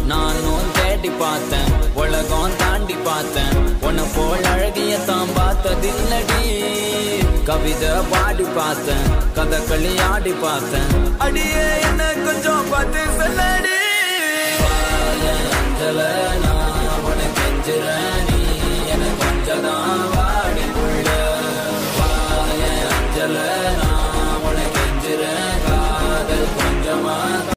நானும் தேடி பார்த்தேன், உலகம் தாண்டி பார்த்தேன், உன்னை போல் அழகிய தான் பார்த்ததில்லடி. கவிதை பாடி பார்த்தேன், கதகளி ஆடி பார்த்தேன், அடியே என்ன கொஞ்சம் பார்த்து சொல்ல.